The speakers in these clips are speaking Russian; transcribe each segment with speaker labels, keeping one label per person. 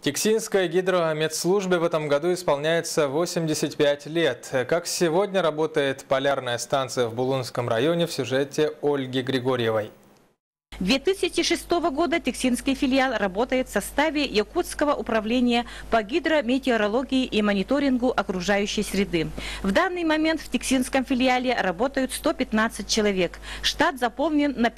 Speaker 1: Тиксинской гидромедслужбе в этом году исполняется 85 лет. Как сегодня работает полярная станция в Булунском районе, в сюжете Ольги Григорьевой.
Speaker 2: 2006 года Тиксинский филиал работает в составе Якутского управления по гидрометеорологии и мониторингу окружающей среды. В данный момент в Тиксинском филиале работают 115 человек. Штат заполнен на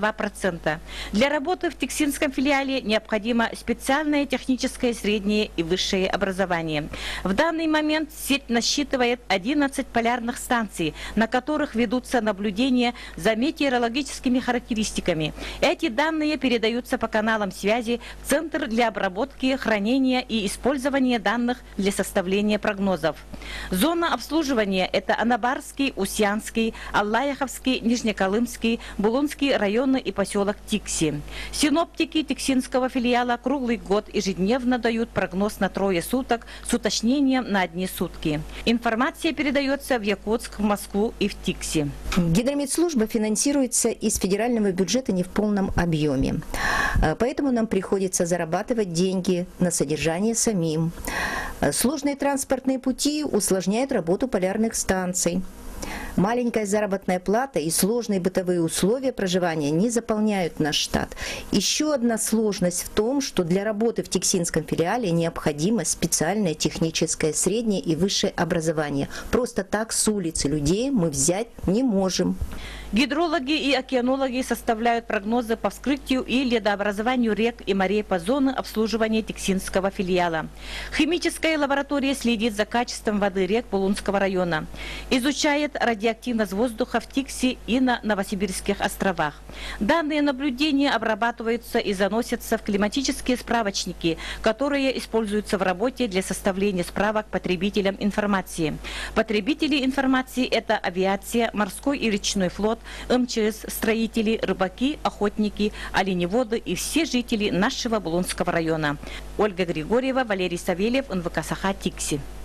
Speaker 2: 52%. Для работы в Тиксинском филиале необходимо специальное техническое среднее и высшее образование. В данный момент сеть насчитывает 11 полярных станций, на которых ведутся наблюдения за метеорологическими характеристиками. Эти данные передаются по каналам связи в Центр для обработки, хранения и использования данных для составления прогнозов. Зона обслуживания – это Анабарский, Усьянский, Аллаяховский, Нижнеколымский, Булунский районы и поселок Тикси. Синоптики Тиксинского филиала круглый год ежедневно дают прогноз на 3 суток с уточнением на 1 сутки. Информация передается в Якутск, в Москву и в Тикси.
Speaker 3: Гидромедслужба финансируется из федерального бюджета не в полном объеме. Поэтому нам приходится зарабатывать деньги на содержание самим. Сложные транспортные пути усложняют работу полярных станций. Маленькая заработная плата и сложные бытовые условия проживания не заполняют наш штат. Еще одна сложность в том, что для работы в Тиксинском филиале необходимо специальное техническое среднее и высшее образование. Просто так с улицы людей мы взять не можем.
Speaker 2: Гидрологи и океанологи составляют прогнозы по вскрытию и ледообразованию рек и морей по зоне обслуживания Тиксинского филиала. Химическая лаборатория следит за качеством воды рек Булунского района. Изучает радиоактивность воздуха в Тикси и на Новосибирских островах. Данные наблюдения обрабатываются и заносятся в климатические справочники, которые используются в работе для составления справок потребителям информации. Потребители информации – это авиация, морской и речной флот, МЧС, строители, рыбаки, охотники, оленеводы и все жители нашего Булунского района. Ольга Григорьева, Валерий Савельев, НВК Саха, Тикси.